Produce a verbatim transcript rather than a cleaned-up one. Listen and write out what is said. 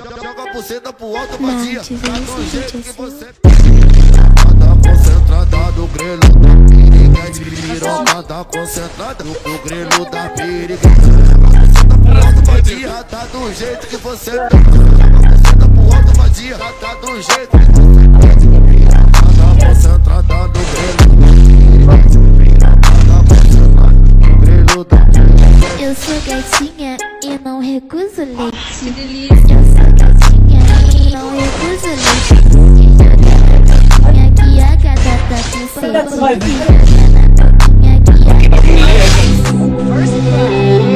Joga a buceta pro alto, vadia. Tá do jeito que você tá concentrada no grelo da piriguete. Piroca tá concentrada no grelo da piriguete. Buceta pro alto, vadia. Tá do jeito que você tá. Buceta pro alto, vadia. Tá do jeito que você tá. Tá concentrada no grelo da piriguete. Tá concentrada no grelo da piriguete. Eu sou gatinha e não recuso leite. Que delícia. Eu sou gatinha e não recuso leite. Minha guia gata tá com seu. Minha guia gata tá com seu.